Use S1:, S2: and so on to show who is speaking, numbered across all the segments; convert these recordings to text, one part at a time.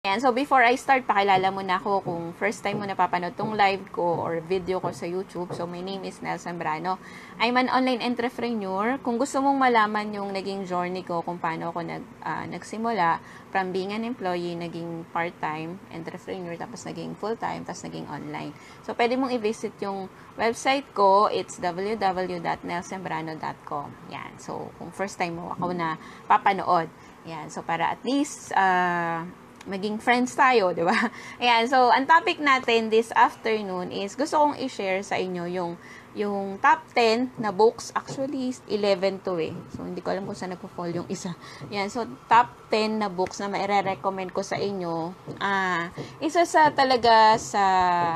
S1: Ayan, so before I start, pakilala muna ako kung first time mo napapanood tong live ko or video ko sa YouTube. So, my name is Nel Zambrano. I'm an online entrepreneur. Kung gusto mong malaman yung naging journey ko, kung paano ako nagsimula, from being an employee, naging part-time entrepreneur, tapos naging full-time, tapos naging online. So, pwede mong i-visit yung website ko. It's www.nelzambrano.com. Yan. So, kung first time mo ako na papanood. Yan. So, para at least, maging friends tayo, di ba? Ayan, so, ang topic natin this afternoon is, gusto kong i-share sa inyo yung top 10 na books. Actually, 11 to eh. So, hindi ko alam kung saan nagpo-fall yung isa. Ayan, so, top 10 na books na maire-recommend ko sa inyo. Isa sa talaga sa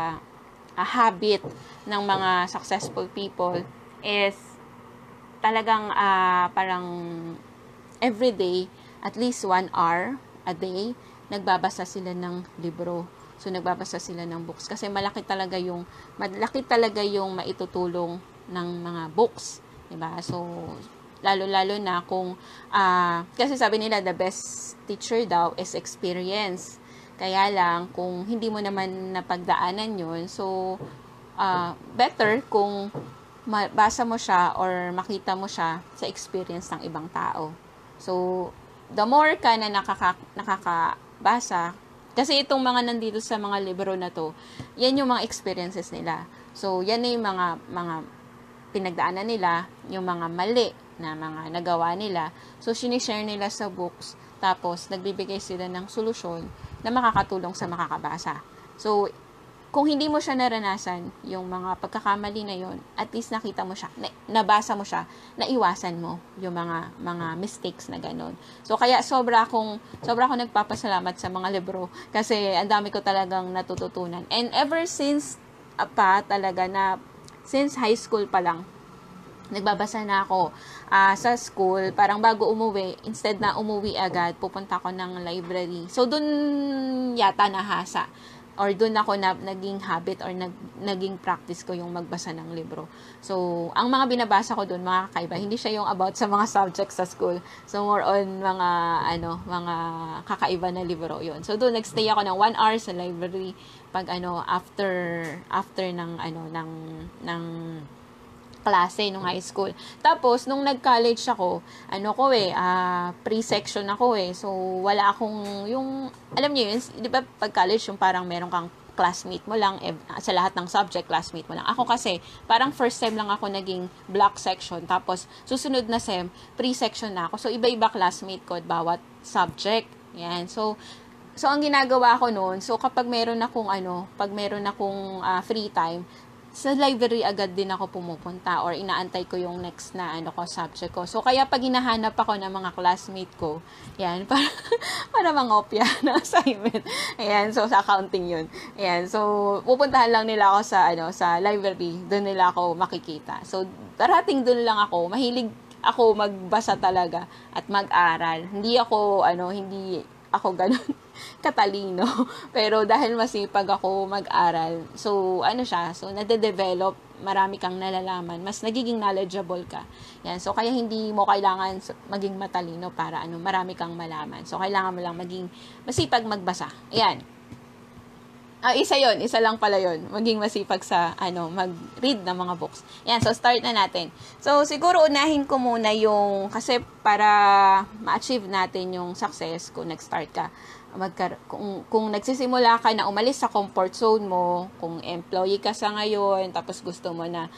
S1: habit ng mga successful people is talagang parang everyday, at least 1 hour a day, nagbabasa sila ng libro. So, nagbabasa sila ng books. Kasi malaki talaga yung maitutulong ng mga books. Diba? So, lalo-lalo na kung, kasi sabi nila, the best teacher daw is experience. Kaya lang, kung hindi mo naman napagdaanan yun, so, better kung basa mo siya or makita mo siya sa experience ng ibang tao. So, the more ka na nakakabasa, kasi itong mga nandito sa mga libro na to, yan yung mga experiences nila. So, yan na yung mga pinagdaanan nila, yung mga mali na mga nagawa nila. So, sinishare nila sa books, tapos nagbibigay sila ng solusyon na makakatulong sa makakabasa. So, kung hindi mo siya naranasan, yung mga pagkakamali na yon, at least nakita mo siya, nabasa mo siya, naiwasan mo yung mga mistakes na ganun. So, kaya sobra akong nagpapasalamat sa mga libro kasi ang dami ko talagang natututunan. And ever since since high school pa lang, nagbabasa na ako sa school, parang bago umuwi, instead na umuwi agad, pupunta ako ng library. So, dun yata nahasa or doon ako naging habit or naging practice ko yung magbasa ng libro. So, ang mga binabasa ko doon, mga kakaiba, hindi siya yung about sa mga subjects sa school. So, more on mga kakaiba na libro yon. So, doon nagstay ako ng 1 hour sa library pag after ng klase nung high school. Tapos, nung nag-college ako, pre-section ako eh. So, wala akong, alam niyo yun, di ba pag college, yung parang meron kang classmate mo lang, sa lahat ng subject, classmate mo lang. Ako kasi, parang first sem lang ako naging block section. Tapos, susunod na sem, pre-section na ako. So, iba-iba classmate ko at bawat subject. Yan. So, ang ginagawa ko noon, so kapag meron akong free time, sa library agad din ako pumupunta or inaantay ko yung next na subject ko. So, kaya pag hinahanap ako ng mga classmate ko, yan, para mangopya na assignment. Ayan, so sa accounting yun. Ayan, so pupuntahan lang nila ako sa library, doon nila ako makikita. So, darating doon lang ako, mahilig ako magbasa talaga at mag-aral. Hindi ako ganun katalino. Pero dahil masipag ako mag-aral, so nade-develop, marami kang nalalaman, mas nagiging knowledgeable ka. Yan. So, kaya hindi mo kailangan maging matalino para marami kang malaman. So, kailangan mo lang maging masipag magbasa. Ayan. Isa lang pala yon, maging masipag sa mag-read ng mga books. Yan, so start na natin. So, siguro unahin ko muna kasi para ma-achieve natin yung success kung nag-start ka, kung nagsisimula ka na umalis sa comfort zone mo, kung employee ka sa ngayon, tapos gusto mo na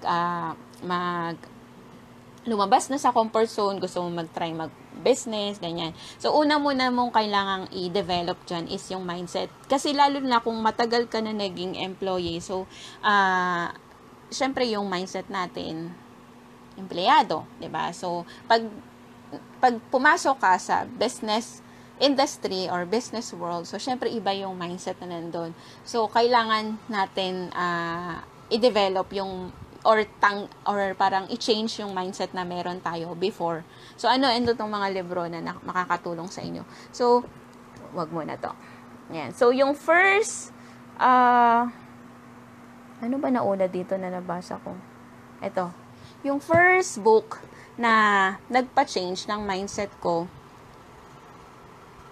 S1: lumabas na sa comfort zone, gusto mo mag-try mag-business, ganyan. So, una muna mong kailangang i-develop dyan is yung mindset. Kasi lalo na kung matagal ka na naging employee, so, syempre yung mindset natin, empleyado, 'di ba? So, pag pumasok ka sa business industry or business world, so syempre iba yung mindset na nandun. So, kailangan natin i-develop yung or parang i-change yung mindset na meron tayo before. So, itong mga libro na makakatulong sa inyo. So, wag mo na to. Yan. So, yung first, ano ba nauna dito na nabasa ko? Ito. Yung first book na nagpa-change ng mindset ko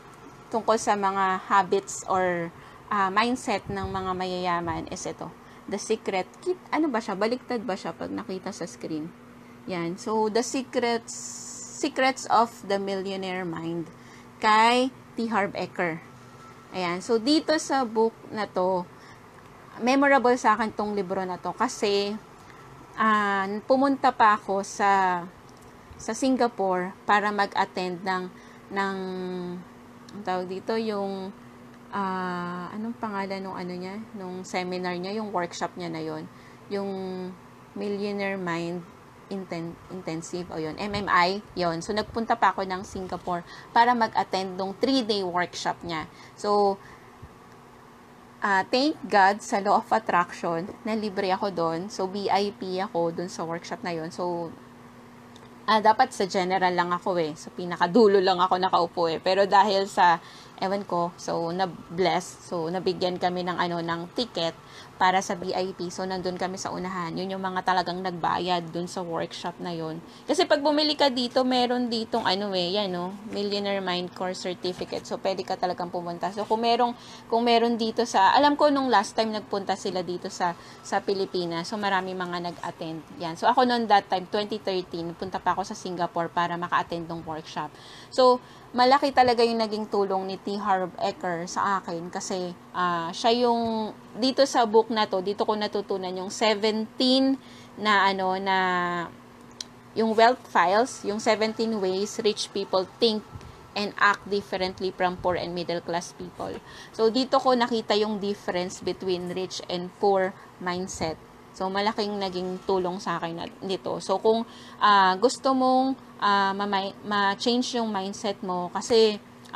S1: tungkol sa mga habits or mindset ng mga mayayaman is ito. The Secret. Ano ba siya? Baliktad ba siya pag nakita sa screen? Yan. So, The Secrets of the Millionaire Mind kay T. Harv Eker. Ayan. So, dito sa book na to, memorable sa akin tong libro na to kasi pumunta pa ako sa Singapore para mag-attend ng ang tawag dito, yung anong pangalan nung ano niya, nung seminar niya, yung workshop niya na yon, yung Millionaire Mind Intensive, o yun, MMI, yon. So, nagpunta pa ako ng Singapore para mag-attend ng 3-day workshop niya. So, thank God sa Law of Attraction na libre ako doon. So, VIP ako doon sa workshop na yon. So, dapat sa general lang ako sa pinakadulo lang ako nakaupo pero dahil sa ewan ko, so na-bless, so nabigyan kami ng ng ticket para sa VIP. So nandun kami sa unahan. Yun yung mga talagang nagbayad dun sa workshop na yun. Kasi pag bumili ka dito, meron ditong Millionaire Mind Course Certificate. So pwede ka talagang pumunta. So kung meron dito alam ko nung last time nagpunta sila dito sa Pilipinas. So marami mga nag-attend. Yan. So ako noon that time 2013, punta pa ako sa Singapore para maka-attend ng workshop. So malaki talaga yung naging tulong ni T. Harv Eker sa akin kasi siya yung dito sa book na to, dito ko natutunan yung 17 na yung wealth files, yung 17 ways rich people think and act differently from poor and middle class people. So dito ko nakita yung difference between rich and poor mindset. So, malaking naging tulong sa akin dito. So, kung gusto mong ma-change yung mindset mo, kasi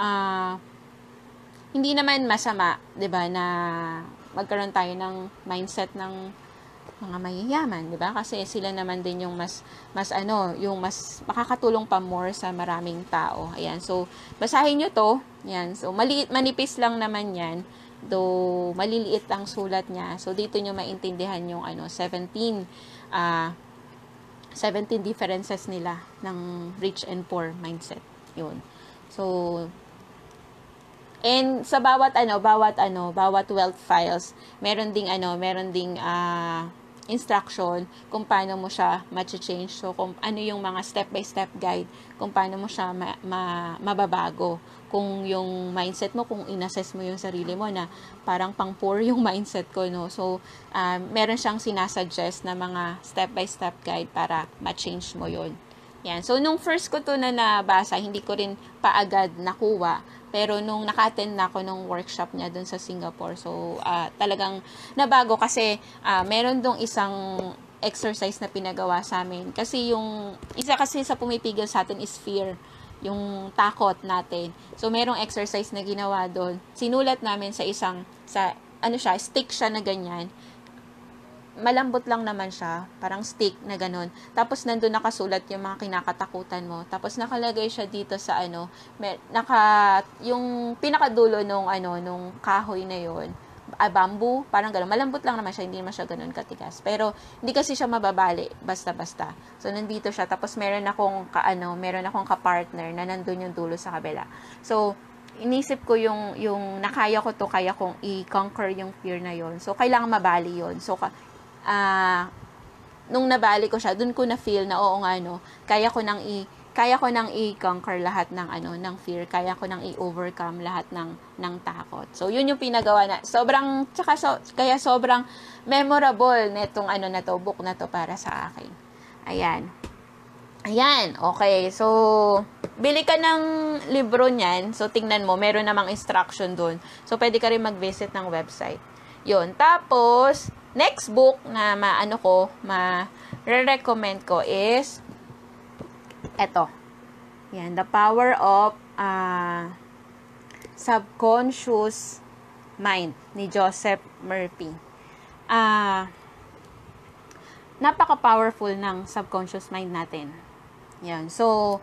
S1: hindi naman masama, 'di ba, na magkaroon tayo ng mindset ng mga mayayaman, 'di ba? Kasi sila naman din yung mas makakatulong pa more sa maraming tao. Ayan. So, basahin niyo 'to. Ayan. So, manipis lang naman 'yan. Though maliliit ang sulat niya. So dito nyo maintindihan yung 17 differences nila ng rich and poor mindset. Yun. So and sa bawat wealth files, meron ding instruction kung paano mo siya ma-change. So, kung ano yung mga step-by-step guide kung paano mo siya mababago. Kung yung mindset mo, kung inassess mo yung sarili mo na parang pang-poor yung mindset ko, no? So, meron siyang sinasuggest na mga step-by-step guide para ma-change mo yun. Yan. So, nung first ko to na nabasa, hindi ko rin paagad nakuha. Pero nung naka-attend na ako nung workshop niya dun sa Singapore, so talagang nabago kasi meron dong isang exercise na pinagawa sa amin. Kasi yung isa kasi sa pumipigil sa atin is fear, yung takot natin. So merong exercise na ginawa doon. Sinulat namin sa stick siya na ganyan. Malambot lang naman siya, parang stick na ganun. Tapos nandun nakasulat yung mga kinakatakutan mo. Tapos nakalagay siya dito sa yung pinakadulo nung kahoy na yon, bamboo, parang ganun. Malambot lang naman siya, hindi naman siya ganun katigas. Pero hindi kasi siya mababali basta-basta. So nandito siya, tapos meron akong ka-partner na nandun yung dulo sa kabila. So inisip ko yung nakaya ko to, kaya kong i-conquer yung fear na yon. So kailangan mabali yon. So nung nabali ko siya, dun ko na feel na oo nga kaya ko nang i-conquer lahat ng fear, kaya ko nang i-overcome lahat ng takot. So yun yung pinagawa na kaya sobrang memorable netong book na to para sa akin. Ayan, okay. So bili ka ng libro niyan. So tingnan mo, meron namang instruction dun. So pwede ka rin mag-visit ng website. Yun. Tapos, next book na ma-recommend ko is eto. Yan, The Power of Subconscious Mind ni Joseph Murphy. Napaka-powerful ng subconscious mind natin. Yan. So,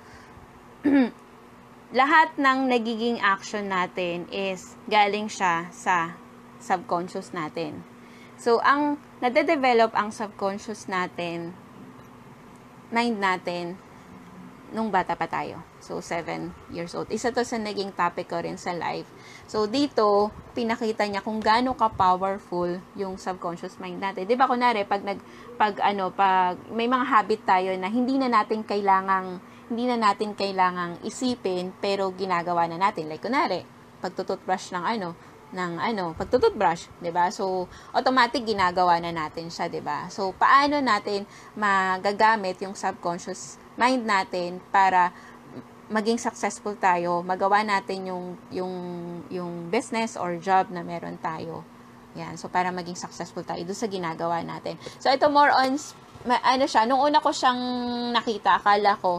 S1: lahat ng nagiging action natin is galing siya sa subconscious natin. So, ang nade-develop ang subconscious natin, mind natin, nung bata pa tayo. So, 7 years old. Isa to sa naging topic ko rin sa live. So, dito, pinakita niya kung gaano ka-powerful yung subconscious mind natin. Di ba, kunwari, pag may mga habit tayo na hindi na natin kailangang isipin, pero ginagawa na natin. Like, kunwari, pagtututbrush pagtututbrush, 'di ba? So automatic ginagawa na natin siya, 'di ba? So paano natin magagamit yung subconscious mind natin para maging successful tayo, magawa natin yung business or job na meron tayo. Yan, so para maging successful tayo doon sa ginagawa natin. So ito more on nung una ko siyang nakita, akala ko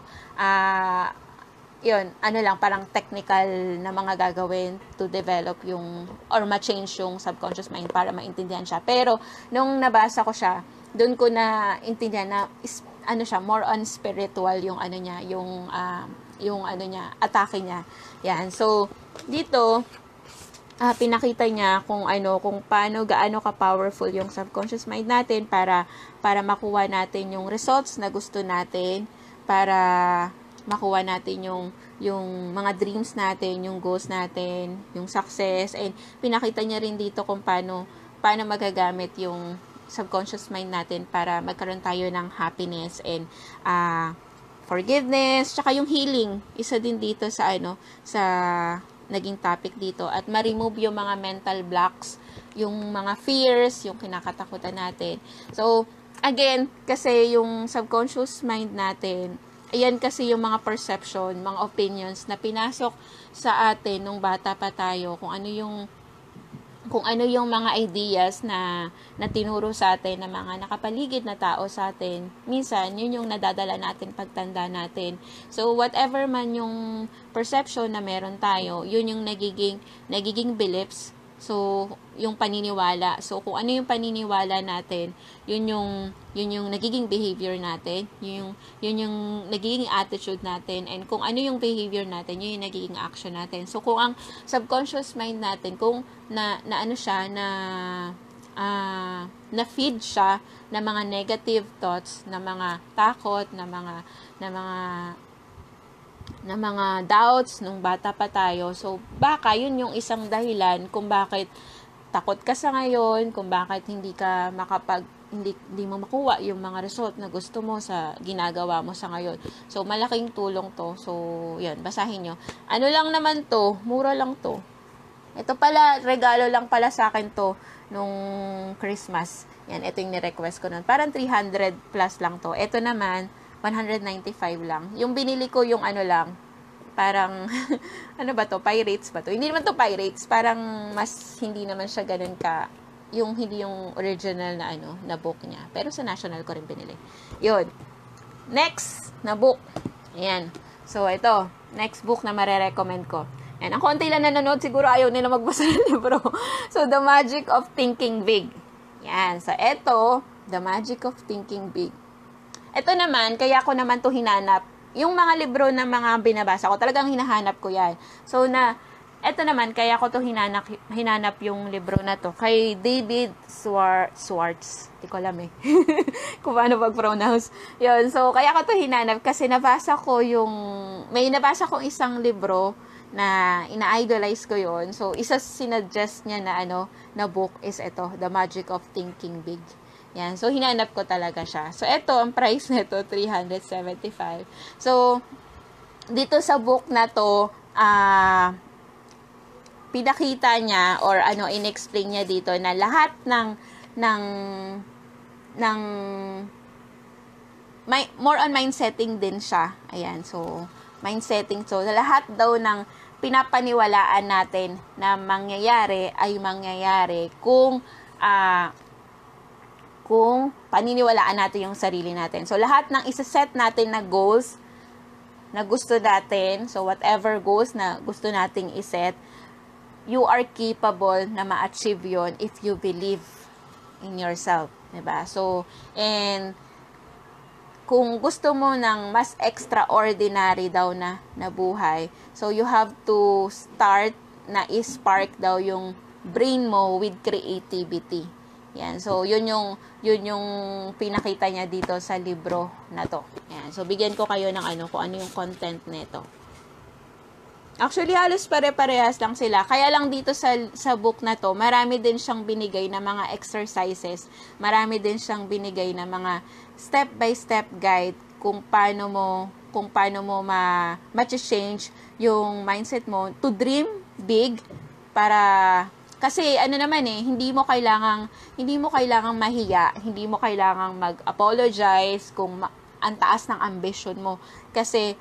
S1: yun, parang technical na mga gagawin to develop or ma-change yung subconscious mind para maintindihan siya. Pero, nung nabasa ko siya, doon ko na intindihan na, more on spiritual yung atake niya. Yan. So, dito, pinakita niya kung gaano ka-powerful yung subconscious mind natin para makuha natin yung results na gusto natin, para makuha natin yung mga dreams natin, yung goals natin, yung success, and pinakita niya rin dito kung paano magagamit yung subconscious mind natin para magkaroon tayo ng happiness and forgiveness, tsaka yung healing. Isa din dito sa naging topic dito, at ma-remove yung mga mental blocks, yung mga fears, yung kinakatakutan natin. So, again, kasi yung subconscious mind natin, ayan kasi yung mga perception, mga opinions na pinasok sa atin nung bata pa tayo, kung ano yung mga ideas na tinuro sa atin ng mga nakapaligid na tao sa atin. Minsan, yun yung nadadala natin pagtanda natin. So, whatever man yung perception na meron tayo, yun yung nagiging beliefs. So, yung paniniwala. So, kung ano yung paniniwala natin, yun yung nagiging behavior natin, yun yung nagiging attitude natin, and kung ano yung behavior natin, yun yung nagiging action natin. So, kung ang subconscious mind natin, kung na-feed siya ng mga negative thoughts, na mga takot, na mga doubts nung bata pa tayo. So, baka yun yung isang dahilan kung bakit takot ka sa ngayon, kung bakit hindi mo makuha yung mga result na gusto mo sa ginagawa mo sa ngayon. So, malaking tulong to. So, yun, basahin nyo. Ano lang naman to, mura lang to. Ito pala, regalo lang pala sa akin to nung Christmas. Yan, ito yung ni-request ko nun. Parang 300 plus lang to. Ito naman, 195 lang. Yung binili ko yung parang, Pirates ba to? Hindi naman to Pirates. Parang mas hindi naman siya ganun hindi yung original na book niya. Pero sa National ko rin binili. Yun. Next na book. Ayan. So, ito. Next book na marirecommend ko. Ayan. Ang konti lang nanonood, siguro ayaw nila magbasa ng libro. So, The Magic of Thinking Big. Ayan. So, ito, The Magic of Thinking Big. Ito naman, kaya ko naman to hinanap. Yung mga libro na mga binabasa ko, talagang hinahanap ko yan. So, ito naman, kaya ko to hinanap yung libro na to. Kay David Schwartz. Hindi ko alam eh. Kung paano pag-pronounce. Yun, so, kaya ko to hinanap kasi may nabasa kong isang libro na ina-idolize ko yon. So, isa sinuggest niya na book is ito, The Magic of Thinking Big. Yan. So, hinanap ko talaga siya. So, ito, ang price nito, $375. So, dito sa book na to, pinakita niya, or in-explain niya dito, na lahat more on mindsetting din siya. Ayan. So, mindsetting. So, lahat daw ng pinapaniwalaan natin na mangyayari ay mangyayari kung paniniwalaan natin yung sarili natin. So, lahat ng isa-set natin na goals na gusto natin, so whatever goals na gusto nating iset, you are capable na ma-achieve yon if you believe in yourself. Diba? So, and kung gusto mo ng mas extraordinary daw na buhay, so you have to start na i-spark daw yung brain mo with creativity. Yan. So, yun yung pinakita niya dito sa libro na to. Yan. So, bigyan ko kayo ng kung ano yung content nito. Actually, halos pare-parehas lang sila. Kaya lang dito sa book na to, marami din siyang binigay na mga exercises. Marami din siyang binigay na mga step-by-step guide kung paano mo ma-change yung mindset mo to dream big para kasi naman hindi mo kailangang mahiya, hindi mo kailangang mag-apologize kung ang taas ng ambition mo kasi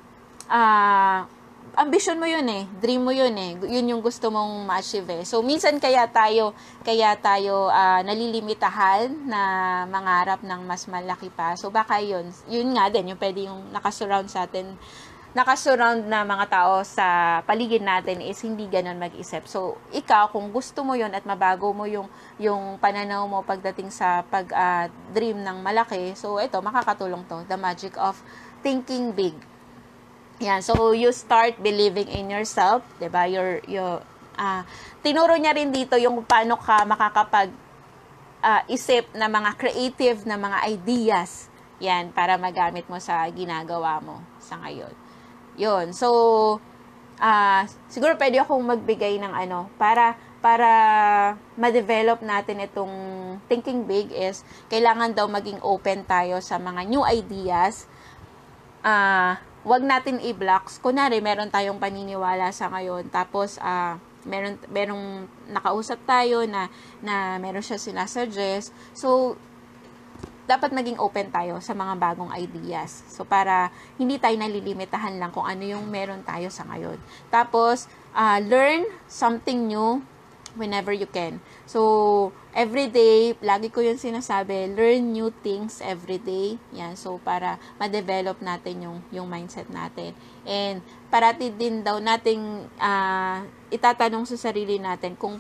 S1: ambition mo yun dream mo yun yun yung gusto mong ma-achieve So minsan kaya tayo nalilimitahan na mangarap ng mas malaki pa. So baka yun nga din yung pwede yung nakasurround na mga tao sa paligid natin is hindi ganun mag-isip. So, ikaw, kung gusto mo yon at mabago mo yung pananaw mo pagdating sa pag-dream ng malaki, so ito, makakatulong to. The magic of thinking big. Yan. So, you start believing in yourself. Diba? Tinuro niya rin dito yung paano ka isip na mga creative na mga ideas. Yan, para magamit mo sa ginagawa mo sa ngayon. Yun. So, siguro pwede akong magbigay ng para ma-develop natin itong thinking big is, kailangan daw maging open tayo sa mga new ideas. Wag natin i-blocks. Kunwari, meron tayong paniniwala sa ngayon, tapos, merong nakausap tayo na meron siya sinasuggest. So, dapat maging open tayo sa mga bagong ideas. So, para hindi tayo nalilimitahan lang kung ano yung meron tayo sa ngayon. Tapos, learn something new whenever you can. So, every day, lagi ko yung sinasabi, learn new things every day. Yan. So, para ma-develop natin yung mindset natin. And, parati din daw nating itatanong sa sarili natin kung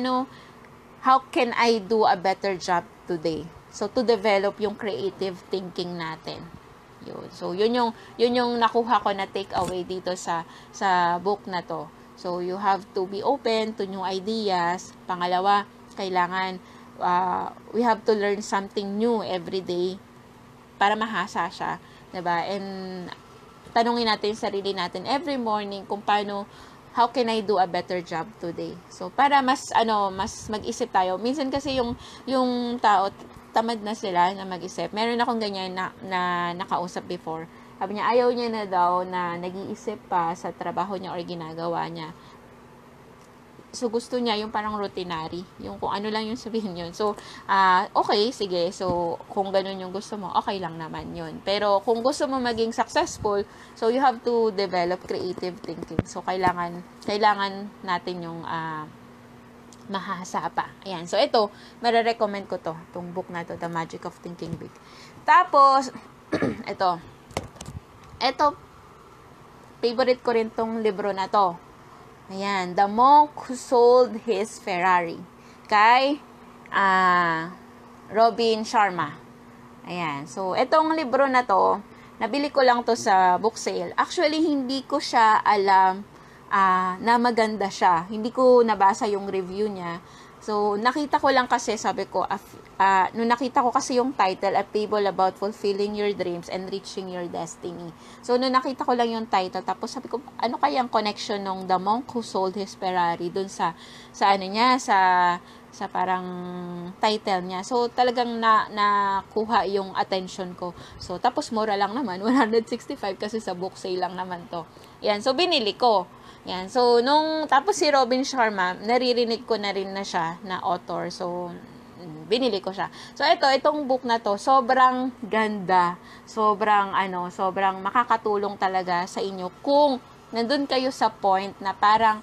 S1: how can I do a better job today? So, to develop yung creative thinking natin. Yun. So, yun yung nakuha ko na take away dito sa book na to. So, you have to be open to new ideas. Pangalawa, kailangan, we have to learn something new every day para mahasa siya. Diba? And, tanungin natin yung sarili natin every morning kung how can I do a better job today? So, para mas mag-isip tayo. Minsan kasi yung tao, tamad na sila na mag-isip. Meron akong ganyan na nakausap before. Sabi niya, ayaw niya na daw na nag-iisip pa sa trabaho niya or ginagawa niya. So, gusto niya yung parang routinary. Yung kung ano lang yung sabihin yun. So, okay, sige. So, kung ganun yung gusto mo, okay lang naman yun. Pero, kung gusto mo maging successful, so, you have to develop creative thinking. So, kailangan natin yung mahasa pa. Ayan. So, ito, marirecommend ko to. Itong book na to, The Magic of Thinking Big. Tapos, ito, favorite ko rin tong libro na to. Ayan. The Monk Who Sold His Ferrari. Kay Robin Sharma. Ayan. So, itong libro na to, nabili ko lang to sa book sale. Actually, hindi ko siya alam na maganda siya. Hindi ko nabasa yung review niya. So, nakita ko lang kasi, sabi ko, nung nakita ko kasi yung title, A Fable About Fulfilling Your Dreams and Reaching Your Destiny. So, nung nakita ko lang yung title, tapos sabi ko, ano kaya ang connection ng The Monk Who Sold His Ferrari dun sa parang title niya. So, talagang nakuha yung attention ko. So, tapos mura lang naman, 165 kasi sa book sale lang naman to. Yan, so binili ko. Yan. So, tapos si Robin Sharma, naririnig ko na rin na siya na author. So, binili ko siya. So, itong book na to, sobrang ganda. Sobrang makakatulong talaga sa inyo kung nandun kayo sa point na parang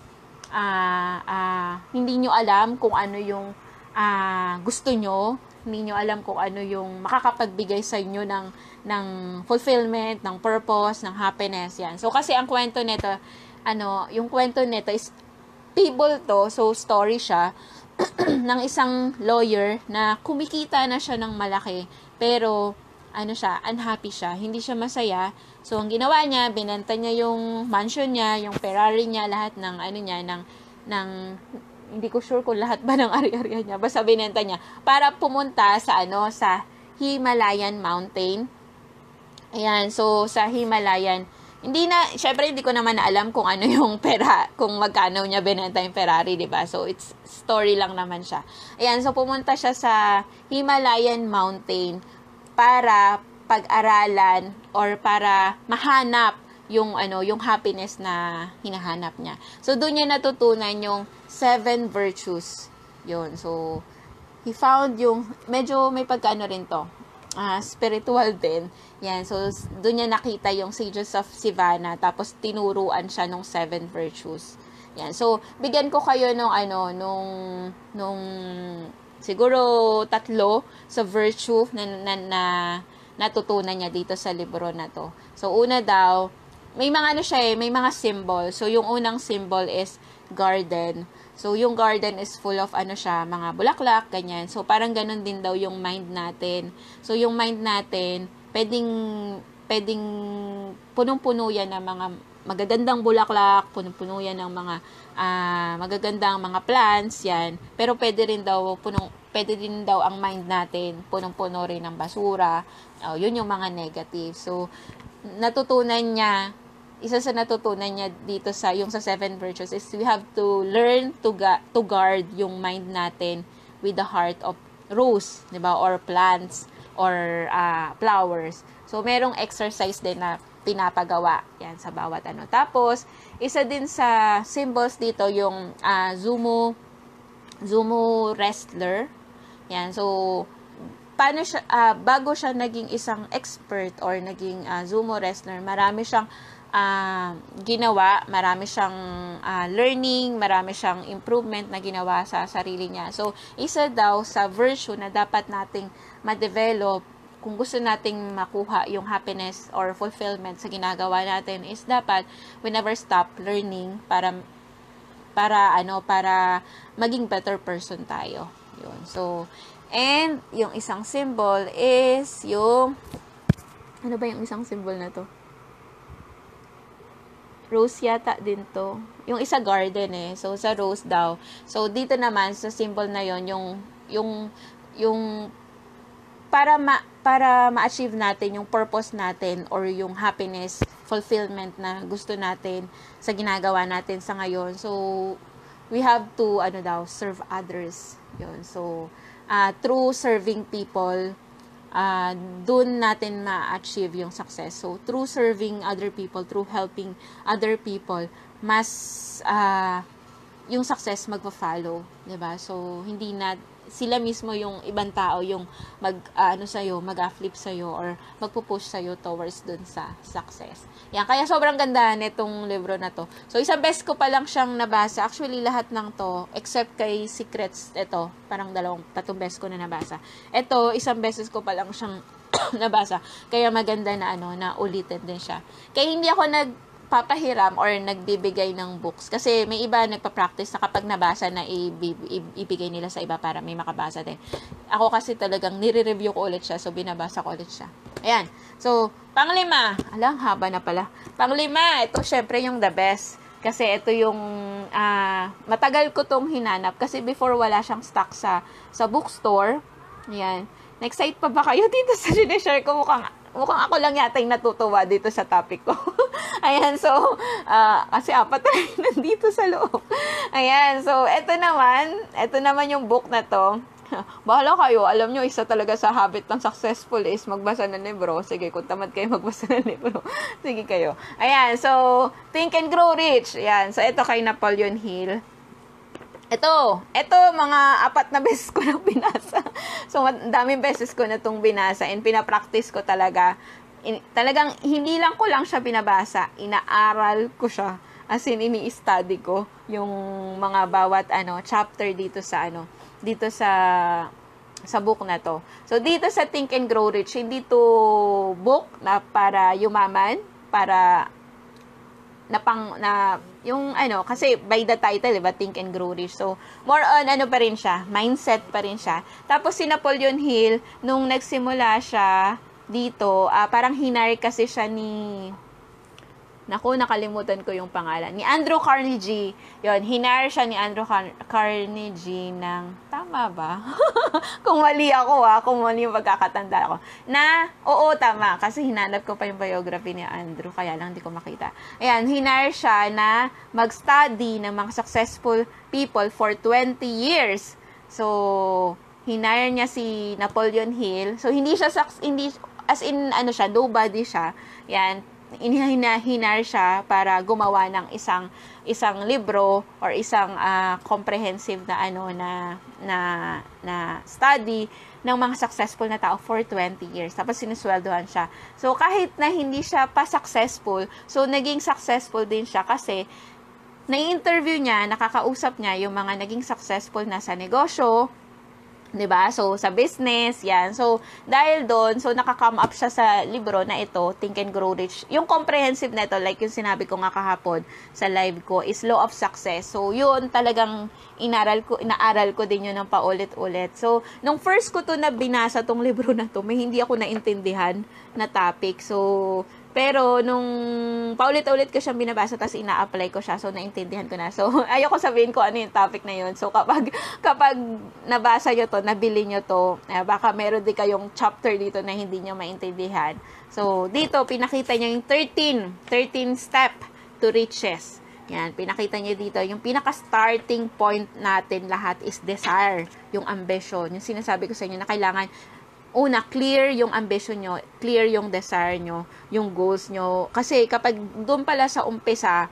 S1: hindi nyo alam kung ano yung gusto nyo. Hindi nyo alam kung ano yung makakapagbigay sa inyo ng fulfillment, ng purpose, ng happiness. Yan. So, kasi ang kwento nito, yung kwento nito is fable to, so story siya ng isang lawyer na kumikita na siya ng malaki, pero unhappy siya, hindi siya masaya. So ang ginawa niya, binenta niya yung mansion niya, yung Ferrari niya, lahat ng hindi ko sure kung lahat ba ng ari-arian niya, basta binenta niya, para pumunta sa sa Himalayan mountain. Ayan, so sa Himalayan, syempre hindi ko naman alam kung ano yung kung magkano niya binenta yung Ferrari, di ba? So, it's story lang naman siya. Ayan, so pumunta siya sa Himalayan mountain para pag-aralan or para mahanap yung happiness na hinahanap niya. So, doon niya natutunan yung 7 virtues. Yun. So, he found medyo may pagkano rin to. Spiritual din. Yan. So, doon niya nakita yung Sages of Sivana, tapos tinuruan siya ng 7 virtues. Yan. So, bigyan ko kayo nung siguro 3 sa virtue na natutunan niya dito sa libro na to. So, una daw, may mga may mga symbol. So, yung unang symbol is garden. So, yung garden is full of mga bulaklak, ganyan. So, parang ganun din daw yung mind natin. So, yung mind natin, pwedeng punong-puno yan ng mga magagandang bulaklak, punong-puno yan ng mga magagandang mga plants, yan. Pero pwede din daw ang mind natin, punong-puno rin ng basura. Yun yung mga negative. So, isa sa natutunan niya dito sa 7 virtues is we have to learn to guard yung mind natin with the heart of rose, 'di ba? Or plants or flowers. So merong exercise din na pinapagawa yan sa bawat Tapos isa din sa symbols dito yung sumo wrestler. Yan. So paano siya bago siya naging isang expert or naging sumo wrestler, marami siyang ginawa, marami siyang learning, marami siyang improvement na ginawa sa sarili niya. So, isa daw sa virtue na dapat nating ma-develop kung gusto nating makuha yung happiness or fulfillment sa ginagawa natin is dapat we never stop learning para maging better person tayo. Yun. So, and yung isang symbol is yung ano ba yung isang symbol na to? Rose yata din to. Yung isa garden So, sa rose daw. So, dito naman, sa symbol na yon yung para ma-achieve natin yung purpose natin or yung happiness, fulfillment na gusto natin sa ginagawa natin sa ngayon. So, we have to, serve others. Yun. So, through serving people, dun natin ma-achieve yung success. So, through serving other people, through helping other people, mas yung success magpa-follow, 'di ba? So, hindi na sila mismo yung ibang tao yung mag-flip sa'yo or magpo-push sa'yo towards dun sa success. Yan, kaya sobrang ganda nitong libro na to. So, isang beses ko pa lang siyang nabasa. Actually, lahat ng to, except kay Secrets, ito, parang 3 beses ko na nabasa. Ito, isang beses ko pa lang siyang nabasa. Kaya maganda na na ulitin din siya. Kaya hindi ako nagpapahiram or nagbibigay ng books. Kasi may iba nagpa-practice na kapag nabasa na ibigay nila sa iba para may makabasa din. Ako kasi talagang nire-review ko ulit siya. So, binabasa ko ulit siya. Ayan. So, panglima. Alang, haba na pala. Panglima, ito syempre yung the best. Kasi ito yung matagal ko tong hinanap. Kasi before wala siyang stock sa bookstore. Ayan. Na-excite pa ba kayo dito sa sinishare ko? Mukhang ako lang yata yung natutuwa dito sa topic ko. Ayan, so, kasi 4 na nandito sa loob. Ayan, so, ito naman yung book na to. Bahala kayo, alam nyo, isa talaga sa habit ng successful is magbasa ng libro. Sige, kung tamad kayo magbasa ng libro, sige kayo. Ayan, so, Think and Grow Rich. Ayan, so, ito kay Napoleon Hill. Ito, mga 4 na beses ko na binasa. So, daming beses ko na itong binasa and pinapractice ko talaga. Talagang, hindi lang ko lang siya binabasa. Inaaral ko siya. As in, ini-study ko yung mga bawat, chapter dito sa book na to. So, dito sa Think and Grow Rich, hindi to book na para yumaman, para kasi by the title, diba, Think and Grow Rich. So, more on, pa rin siya, mindset pa rin siya. Tapos, si Napoleon Hill, nung nagsimula siya dito, parang hinire kasi siya Naku, nakalimutan ko yung pangalan. Ni Andrew Carnegie. Yun, hinire siya ni Andrew Carnegie ng, tama ba? Kung mali ako kung mali yung pagkakatanda ko. Oo, tama. Kasi hinanap ko pa yung biography ni Andrew, kaya lang hindi ko makita. Ayan, hinire siya na mag-study ng mga successful people for 20 years. So, hinire niya si Napoleon Hill. So, hindi, as in, nobody siya. Yan, hinar siya para gumawa ng isang libro or isang comprehensive na study ng mga successful na tao for 20 years. Tapos sinusweldohan siya. So kahit na hindi siya pa successful, so naging successful din siya kasi na-interview niya, nakakausap niya yung mga naging successful na sa negosyo, 'di ba? So, sa business, yan. So, dahil doon, so nakaka-come up siya sa libro na ito, Think and Grow Rich. Yung comprehensive na ito, like yung sinabi ko nga kahapon sa live ko, is Law of Success. So, yun talagang inaaral ko din yun ng paulit-ulit. So, nung first ko to na binasa tong libro na to, may hindi ako naintindihan na topic. So, pero nung paulit-ulit ko siyang binabasa tapos ina-apply ko siya, so naintindihan ko na. So ayoko sabihin ko ano yung topic na yun. So kapag nabasa nyo to, nabili nyo to, baka meron din kayong chapter dito na hindi nyo maintindihan. So dito pinakita niya yung 13 step to riches. Yan, pinakita niya dito, yung pinaka-starting point natin lahat is desire, yung ambition. Yung sinasabi ko sa inyo na kailangan clear yung ambition nyo, clear yung desire nyo, yung goals nyo. Kasi kapag doon pala sa umpisa,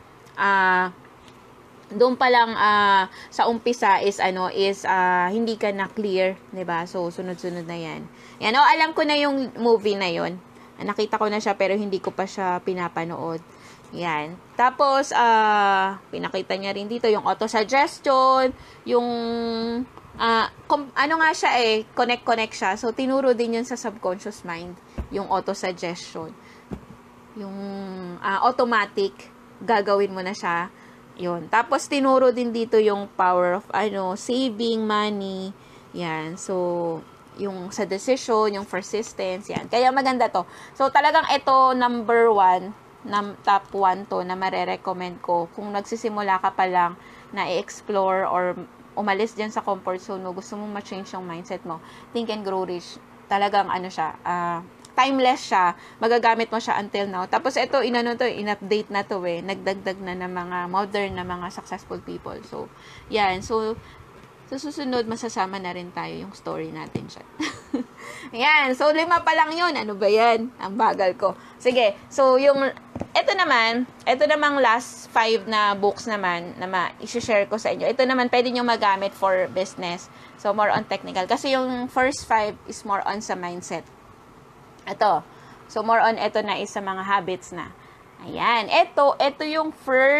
S1: sa umpisa is hindi ka na clear, 'di ba? So sunod-sunod na 'yan. Yan, alam ko na yung movie na 'yon. Nakita ko na siya pero hindi ko pa siya pinapanood. Yan. Tapos pinakita niya rin dito yung auto-suggestion, yung ano nga siya connect siya. So, tinuro din yun sa subconscious mind, yung auto-suggestion. Yung automatic, gagawin mo na siya. Yun. Tapos, tinuro din dito yung power of, saving money. Yan. So, yung sa decision, yung persistence, yan. Kaya maganda to. So, talagang ito, number 1, top 1 to, na marerecommend ko. Kung nagsisimula ka pa lang na i-explore or umalis dyan sa comfort zone mo, gusto mong ma-change yung mindset mo, Think and Grow Rich, talagang timeless siya, magagamit mo siya until now. Tapos ito, in-update na to nagdagdag na ng mga modern na mga successful people. So, yan. So, sa susunod, masasama na rin tayo yung story natin siya. Yan. So, 5 pa lang yun. Ano ba yan? Ang bagal ko. Sige. So, ito namang last 5 na books naman na i-share ko sa inyo. Ito naman, pwede nyo magamit for business. So, more on technical. Kasi yung first 5 is more on sa mindset. Ito. So, more on ito na is sa mga habits na. Ayan. Ito yung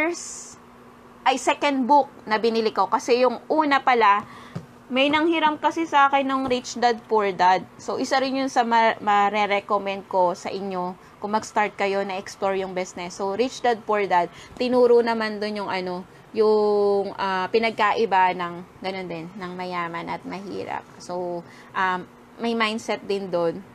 S1: second book na binili ko. Kasi yung una pala, may nanghiram kasi sa akin ng Rich Dad Poor Dad. So, isa rin yun sa mare-recommend ko sa inyo kung mag-start kayo na explore yung business. So, Rich Dad Poor Dad, tinuro naman dun yung pinagkaiba ng ganun din, ng mayaman at mahirap. So, may mindset din doon.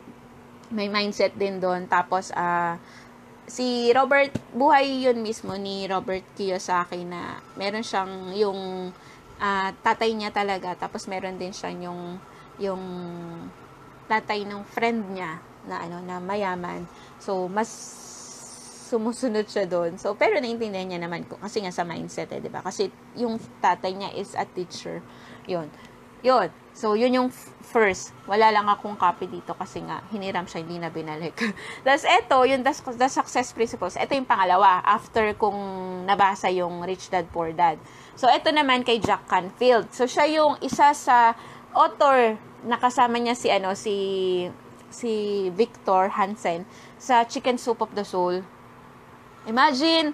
S1: Tapos, si Robert, buhay yun mismo ni Robert Kiyosaki na meron siyang yung tatay niya talaga. Tapos, meron din siya yung tatay ng friend niya na mayaman. So, mas sumusunod siya doon. So, pero naintindihan niya naman ko kasi nga sa mindset, 'di ba? Kasi yung tatay niya is a teacher. Yun. So, yun yung first. Wala lang akong copy dito kasi nga hiniram siya, hindi na binalik. Tapos ito, yung the success principles. Ito yung pangalawa after kung nabasa yung Rich Dad Poor Dad. So, ito naman kay Jack Canfield. So, siya yung isa sa author na kasama niya si Victor Hansen sa Chicken Soup of the Soul. Imagine,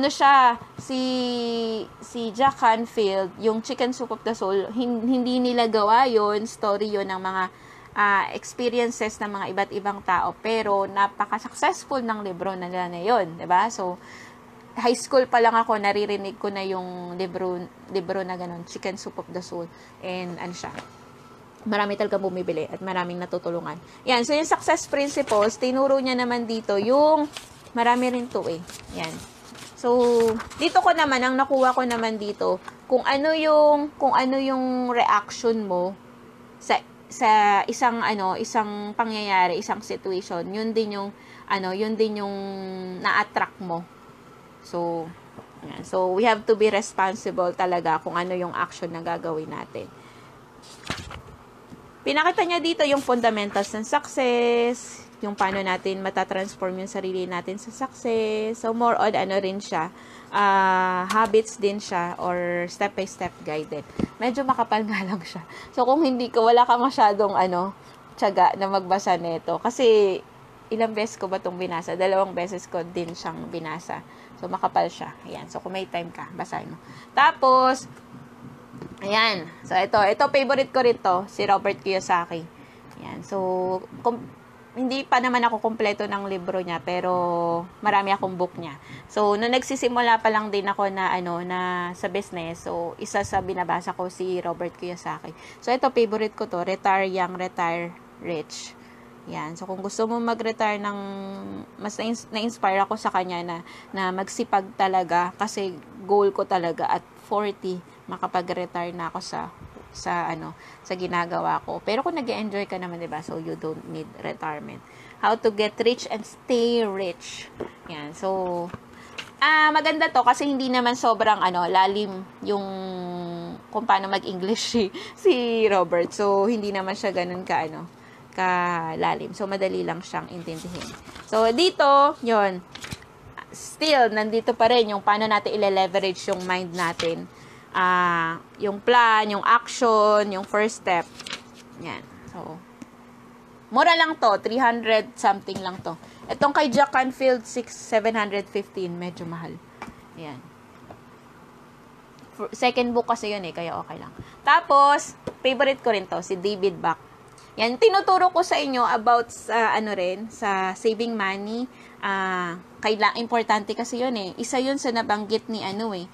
S1: si Jack Canfield, yung Chicken Soup of the Soul, hindi nila gawa yon, story yon ng mga experiences ng mga iba't ibang tao, pero napaka-successful ng libro na yon, 'di ba? So, high school pa lang ako, naririnig ko na yung libro na ganun, Chicken Soup of the Soul. And marami talagang bumibili at maraming natutulungan. Yan, so yung success principles, tinuro niya naman dito yung Marami rin to eh. Yan. So, dito ko naman, ang nakuha ko naman dito, kung ano yung reaction mo sa isang pangyayari, isang situation, yun din yung na-attract mo. So, yan. So, we have to be responsible talaga kung ano yung action na gagawin natin. Pinakita niya dito yung fundamentals ng success, yung paano natin matatransform yung sarili natin sa success. So, more on rin siya, habits din siya, or step-by-step guided. Medyo makapal nga lang siya. So, kung wala ka masyadong, tiyaga na magbasa nito. Kasi, ilang beses ko ba itong binasa? 2 beses ko din siyang binasa. So, makapal siya. Ayan. So, kung may time ka, basahin mo. Tapos, ayan. So, ito favorite ko rito, si Robert Kiyosaki. Ayan. So, hindi pa naman ako kumpleto ng libro niya, pero marami akong book niya. So, nung nagsisimula pa lang din ako na sa business, so isa sa binabasa ko si Robert Kiyosaki. So, ito favorite ko to, Retire Young, Retire Rich. Yan. So, kung gusto mo mag-retire mas na-inspire ako sa kanya na magsipag talaga, kasi goal ko talaga at 40 makapag-retire na ako sa ginagawa ko. Pero kung nag-enjoy ka naman, 'di ba? So you don't need retirement. How to get rich and stay rich. Yan. So maganda 'to kasi hindi naman sobrang lalim yung kung paano mag-English si Robert. So hindi naman siya ganun ka-lalim. So madali lang siyang intindihin. So dito, 'yon. Still nandito pa rin yung paano natin i-leverage yung mind natin. Yung plan, yung action, yung first step. Yan. So, mura lang to. 300 something lang to. Itong kay Jack Canfield, 715. Medyo mahal. Yan. Second book kasi yun kaya okay lang. Tapos, favorite ko rin to, si David Bach. Yan, tinuturo ko sa inyo about sa sa saving money. Importante kasi yun Isa yun sa nabanggit ni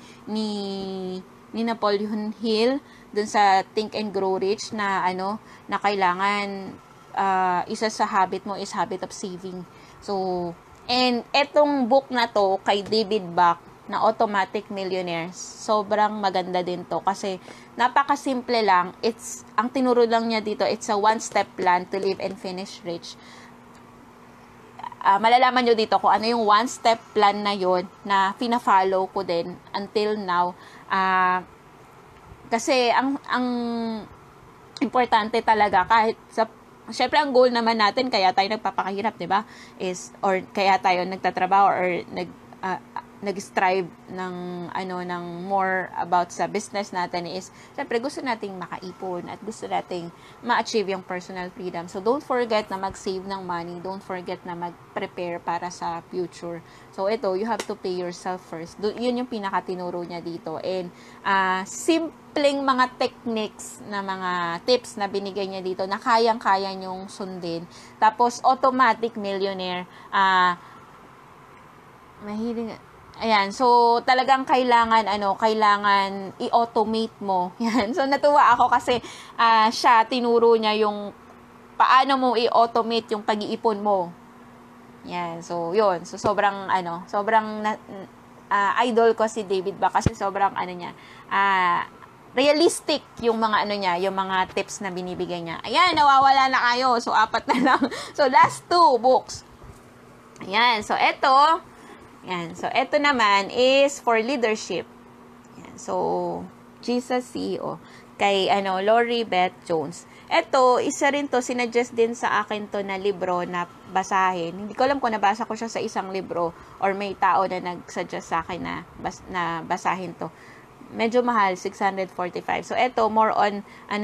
S1: ni Napoleon Hill dun sa Think and Grow Rich na na kailangan isa sa habit mo is habit of saving. So, and etong book na to kay David Bach na Automatic Millionaire, sobrang maganda din to kasi napakasimple lang. Ang tinuro lang niya dito, it's a one-step plan to live and finish rich. Malalaman nyo dito kung ano yung one-step plan na yon na pina-follow ko din until now. Kasi ang importante talaga syempre ang goal naman natin kaya tayo nagpapakahirap, 'di ba? Or kaya tayo nagtatrabaho or nag-strive ng more about sa business natin is syempre gusto nating makaipon at gusto nating ma-achieve yung personal freedom. So don't forget na mag-save ng money, don't forget na mag-prepare para sa future. So ito, you have to pay yourself first. Yun yung pinaka-tinuro niya dito. And simpleng mga techniques na mga tips na binigay niya dito na kayang-kaya nyong sundin. Tapos automatic millionaire, mahiling. Ayan, so talagang kailangan i-automate mo. Yan. So natuwa ako kasi siya tinuro niya yung paano mo i-automate yung pag-iipon mo. Yan. So 'yun. So sobrang idol ko si David Bach kasi sobrang realistic yung mga yung mga tips na binibigay niya. Ayan, nawawala na kayo. So 4 na lang. So last 2 books. Ayan, so eto naman is for leadership. Yan. So, Jesus CEO kay Lori Beth Jones. Ito, isa rin to, sinuggest din sa akin to na libro na basahin. Hindi ko alam kung nabasa ko siya sa isang libro or may tao na nag-suggest sa akin na basahin to. Medyo mahal, 645. So, ito, more on,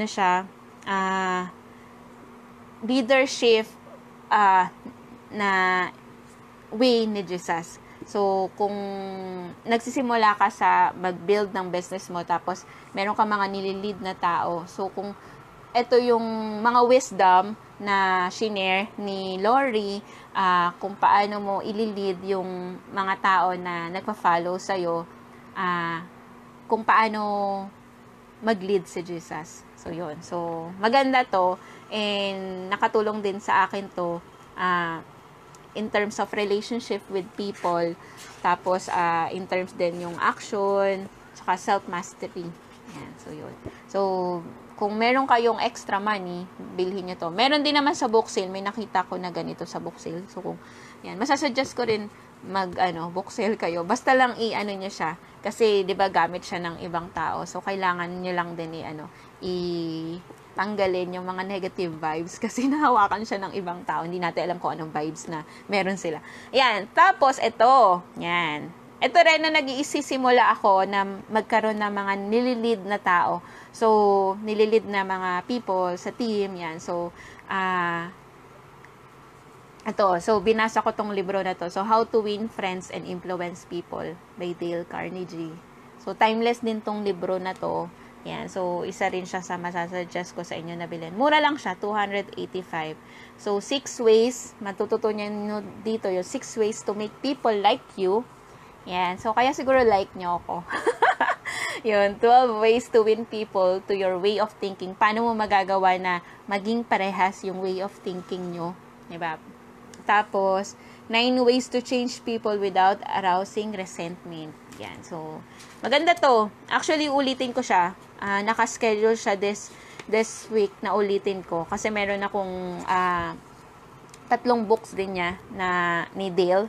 S1: leadership na way ni Jesus. So, kung nagsisimula ka sa mag-build ng business mo, tapos meron ka mga nililid na tao. So, kung ito yung mga wisdom na shinare ni Lori, kung paano mo ililid yung mga tao na nagpa-follow sa'yo, kung paano mag-lead si Jesus. So, yun. So, maganda to, and nakatulong din sa akin to, in terms of relationship with people, tapos in terms din yung action, saka self-mastery. Yan, so yun. So, kung meron kayong extra money, bilhin nyo to. Meron din naman sa book sale, may nakita ko na ganito sa book sale. So, kung, yan, masasuggest ko rin book sale kayo. Basta lang i-ano nyo siya. Kasi, di ba, gamit siya ng ibang tao. So, kailangan nyo lang din tanggalin yung mga negative vibes kasi nahawakan siya ng ibang tao. Hindi natin alam kung anong vibes na meron sila. Yan. Tapos, ito. Yan. Ito rin na nag-iisisimula ako na magkaroon ng mga nililid na tao. So, nililid na mga people sa team. Yan. So, ito. So, binasa ko tong libro na to. So, How to Win Friends and Influence People by Dale Carnegie. So, timeless din tong libro na to. Yan. So, isa rin siya sa masasuggest ko sa inyo na bilhin. Mura lang siya, 285. So, 6 ways, matututunan nyo dito yung 6 ways to make people like you. Yan. So, kaya siguro like nyo ako. Yun, 12 ways to win people to your way of thinking. Paano mo magagawa na maging parehas yung way of thinking nyo. Diba? Tapos, 9 ways to change people without arousing resentment. Yan. So, maganda to. Actually, ulitin ko siya. Naka-schedule siya this week na ulitin ko. Kasi meron akong 3 books din niya na ni Dale.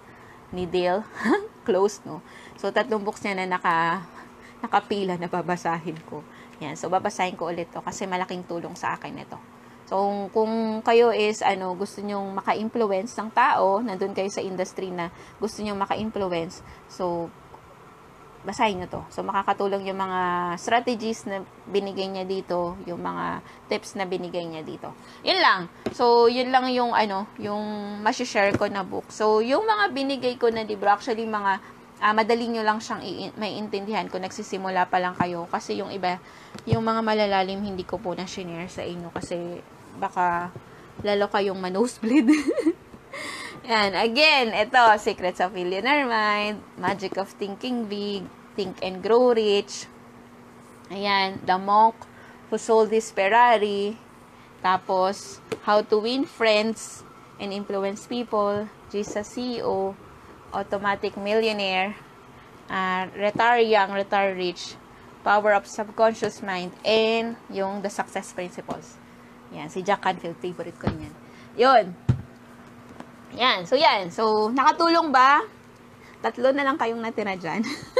S1: Close, no? So, 3 books niya na nakapila na babasahin ko. Yan. So, babasahin ko ulit to kasi malaking tulong sa akin ito. So, kung kayo is, gusto nyong maka-influence ng tao, nandun kayo sa industry na gusto nyong maka-influence, so, basahin nyo to. So, makakatulong yung mga strategies na binigay niya dito, yung mga tips na binigay niya dito. Yun lang. So, yun lang yung, yung masishare ko na book. So, yung mga binigay ko na libro, actually, mga, madali nyo lang siyang maiintindihan kung nagsisimula pa lang kayo. Kasi yung iba, yung mga malalalim, hindi ko po na share sa inyo kasi baka lalo kayong ma-nosebleed. Yan. Again, ito, Secrets of Millionaire Mind, Magic of Thinking Big, Think and Grow Rich. Ayan, The Monk Who Sold His Ferrari. Tapos, How to Win Friends and Influence People, Jesus CEO, Automatic Millionaire, Retire Young, Retire Rich, Power of Subconscious Mind, and yung The Success Principles. Yan, si Jack Canfield, favorite ko rin yan. Yun. Yan. So, nakatulong ba? 3 na lang kayong natira dyan.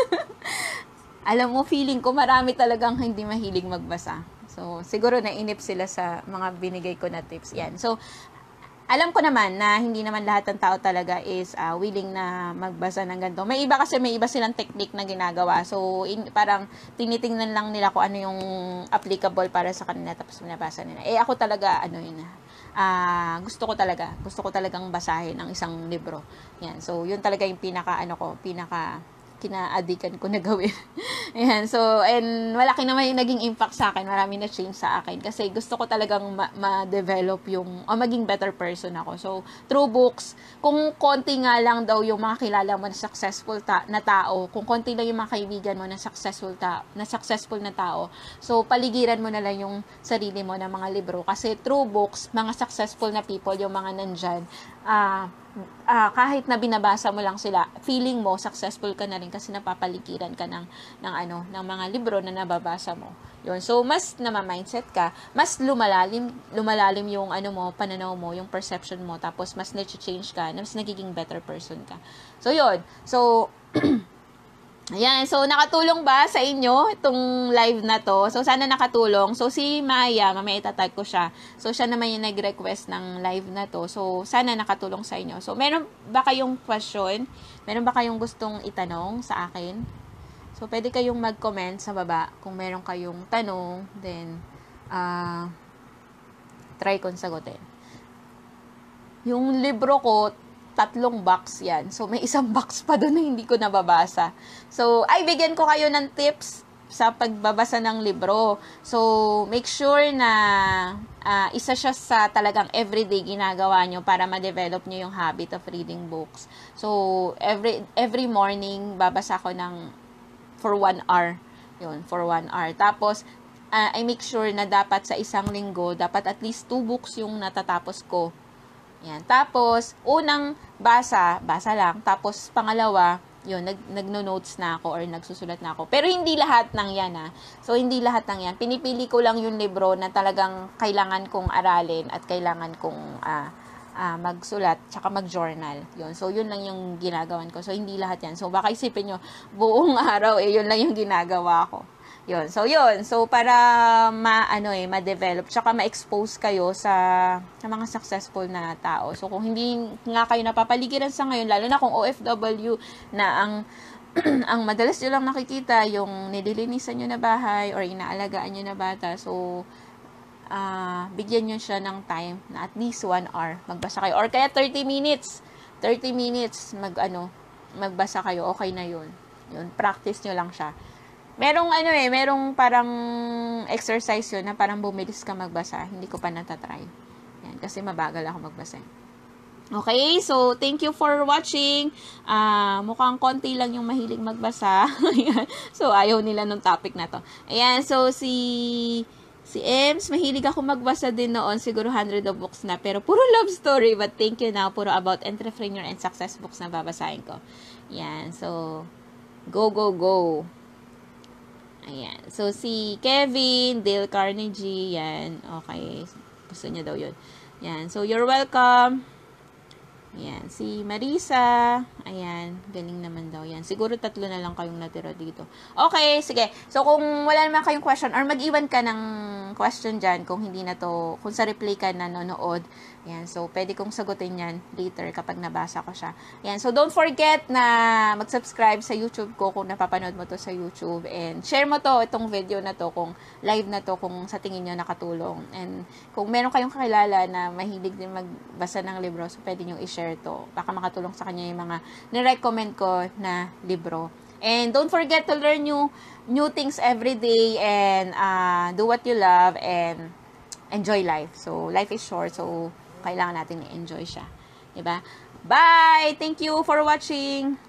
S1: Alam mo, feeling ko marami talagang hindi mahilig magbasa. So, siguro nainip sila sa mga binigay ko na tips. Yan. So, alam ko naman na hindi naman lahat ng tao talaga is willing na magbasa ng ganito. May iba silang technique na ginagawa. So, parang tinitingnan lang nila kung ano yung applicable para sa kanila tapos binabasa nila. Ako talaga, gusto ko talagang basahin ang isang libro. Yan. So, yun talaga yung pinaka kinaadikan ko na gawin. Ayan. So, and malaki naman yung naging impact sa akin. Marami na change sa akin. Kasi gusto ko talagang ma-develop maging better person ako. So, through books, kung konti nga lang daw yung mga kilala mo na successful na tao, kung konti lang yung mga kaibigan mo na successful na tao, so, paligiran mo na lang yung sarili mo ng mga libro. Kasi through books, mga successful na people, yung mga nandyan, kahit na binabasa mo lang sila, feeling mo successful ka na rin kasi napapaligiran ka ng mga libro na nababasa mo. Yun. So, mas nama-mindset ka, mas lumalalim yung pananaw mo, yung perception mo, tapos mas na-change ka, mas nagiging better person ka. So, yun. So, ayan, so nakatulong ba sa inyo itong live na to? So sana nakatulong. So si Maya, mamaya itatag ko siya. So siya naman yung nag-request ng live na to. So sana nakatulong sa inyo. So meron ba kayong question? Meron ba kayong gustong itanong sa akin? So pwede kayong mag-comment sa baba kung meron kayong tanong, then try kong sagutin. Yung libro ko, 3 box yan. So, may 1 box pa doon na hindi ko nababasa. So, bigyan ko kayo ng tips sa pagbabasa ng libro. So, make sure na isa siya sa talagang everyday ginagawa nyo para ma-develop nyo yung habit of reading books. So, every morning, babasa ko for 1 hour. Yun, for 1 hour. Tapos, I make sure na dapat sa isang linggo, dapat at least 2 books yung natatapos ko. Yan. Tapos, unang basa lang. Tapos, pangalawa, yun, nagno-notes na ako or nagsusulat na ako. Pero hindi lahat ng yan, ha. So, hindi lahat ng yan. Pinipili ko lang yung libro na talagang kailangan kong aralin at kailangan kong magsulat, tsaka mag-journal. Yun. So, yun lang yung ginagawan ko. So, hindi lahat yan. So, baka isipin nyo, buong araw, yun lang yung ginagawa ko. Yun. So, yun. So, para ma-develop, tsaka ma-expose kayo sa mga successful na tao. So, kung hindi nga kayo napapaligiran sa ngayon, lalo na kung OFW na ang madalas nyo lang nakikita, yung nililinisan nyo na bahay or inaalagaan nyo na bata. So, bigyan nyo siya ng time na at least 1 hour magbasa kayo. Or kaya 30 minutes. 30 minutes magbasa kayo. Okay na yun. Yun, practice nyo lang siya. Merong parang exercise yun na parang bumilis ka magbasa. Hindi ko pa natatry. Yan, kasi mabagal ako magbasa. Okay, so thank you for watching. Mukhang konti lang yung mahilig magbasa. So, ayaw nila nung topic na to. Ayan, so si Ems, mahilig ako magbasa din noon. Siguro 100 of books na. Pero puro love story. But thank you now. Puro about entrepreneur and success books na babasahin ko. Yan, so go, go, go. Ayan. So, si Kevin, Dale Carnegie, yan. Okay. Gusto niya daw yun. Yan. So, you're welcome. Ayan. Si Marisa, ayan. Galing naman daw yan. Siguro 3 na lang kayong natira dito. Okay, sige. So, kung wala naman kayong question or mag-iwan ka ng question dyan kung hindi na to, kung sa replay ka nanonood, ayan. So, pwede kong sagutin yan later kapag nabasa ko siya. Ayan. So, don't forget na mag-subscribe sa YouTube ko kung napapanood mo to sa YouTube. And share mo to, itong video na to, kung live na to, kung sa tingin nyo nakatulong. And kung meron kayong kakilala na mahilig din magbasa ng libro, so pwede nyo i-share to. Baka makatulong sa kanya yung mga nirecommend ko na libro. And don't forget to learn new things every day and do what you love and enjoy life. So, life is short, so kailangan natin i-enjoy siya. Diba? Bye! Thank you for watching!